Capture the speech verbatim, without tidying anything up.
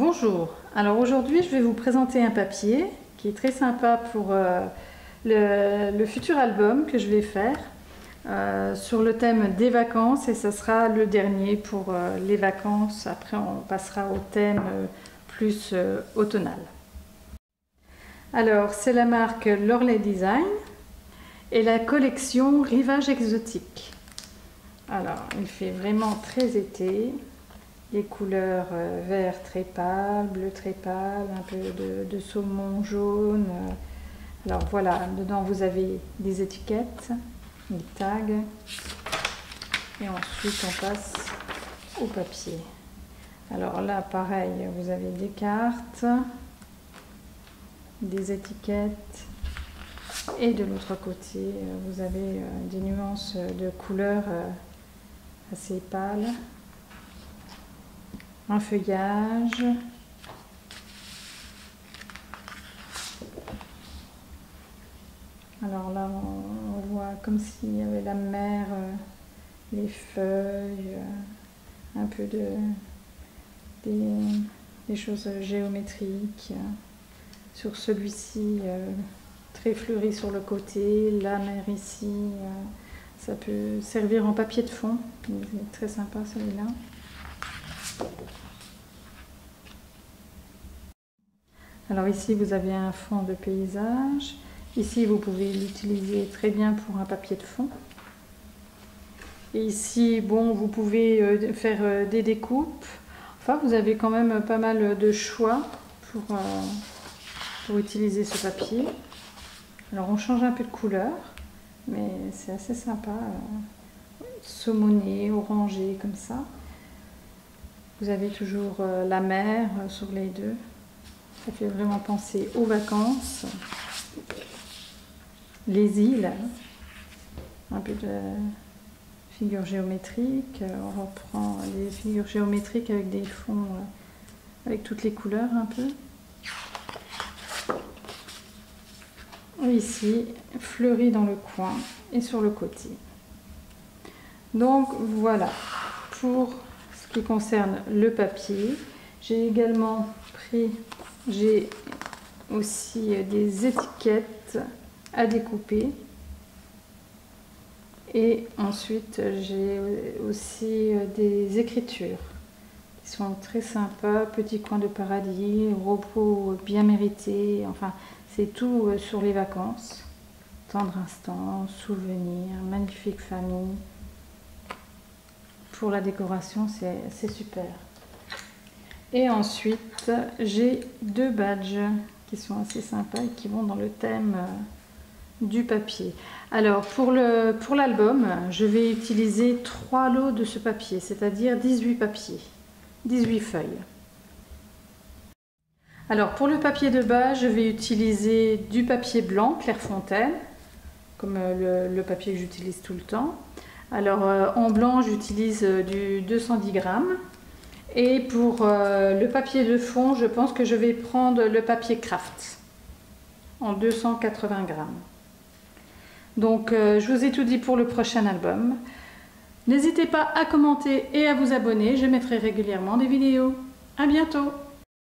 Bonjour, alors aujourd'hui je vais vous présenter un papier qui est très sympa pour euh, le, le futur album que je vais faire euh, sur le thème des vacances, et ça sera le dernier pour euh, les vacances. Après on passera au thème euh, plus euh, automnal. Alors c'est la marque Lorley Design et la collection Rivage Exotique. Alors il fait vraiment très été. Les couleurs euh, vert très pâle, bleu très pâle, un peu de, de saumon jaune. Alors voilà, dedans vous avez des étiquettes, des tags. Et ensuite on passe au papier. Alors là pareil, vous avez des cartes, des étiquettes. Et de l'autre côté, vous avez des nuances de couleurs assez pâles. Un feuillage, alors là on voit comme s'il y avait la mer, les feuilles, un peu de des, des choses géométriques. Sur celui-ci, très fleuri sur le côté, la mer ici, ça peut servir en papier de fond, c'est très sympa celui-là. Alors ici vous avez un fond de paysage, ici vous pouvez l'utiliser très bien pour un papier de fond. Et ici bon, vous pouvez faire des découpes, enfin vous avez quand même pas mal de choix pour, euh, pour utiliser ce papier. Alors on change un peu de couleur, mais c'est assez sympa, euh, saumoné, orangé comme ça. Vous avez toujours euh, la mer euh, sur les deux. Ça fait vraiment penser aux vacances, les îles, un peu de figures géométriques. On reprend les figures géométriques avec des fonds, avec toutes les couleurs un peu. Et ici, fleuri dans le coin et sur le côté. Donc voilà, pour ce qui concerne le papier, j'ai également pris... J'ai aussi des étiquettes à découper, et ensuite j'ai aussi des écritures qui sont très sympas. Petit coin de paradis, repos bien mérité, enfin c'est tout sur les vacances. Tendre instant, souvenir, magnifique famille. Pour la décoration c'est super. Et ensuite, j'ai deux badges qui sont assez sympas et qui vont dans le thème du papier. Alors, pour le, pour l'album, je vais utiliser trois lots de ce papier, c'est-à-dire dix-huit papiers, dix-huit feuilles. Alors, pour le papier de base, je vais utiliser du papier blanc Clairefontaine, comme le, le papier que j'utilise tout le temps. Alors, en blanc, j'utilise du deux cent dix grammes. Et pour euh, le papier de fond, je pense que je vais prendre le papier Craft en deux cent quatre-vingts grammes. Donc euh, je vous ai tout dit pour le prochain album. N'hésitez pas à commenter et à vous abonner, je mettrai régulièrement des vidéos. À bientôt!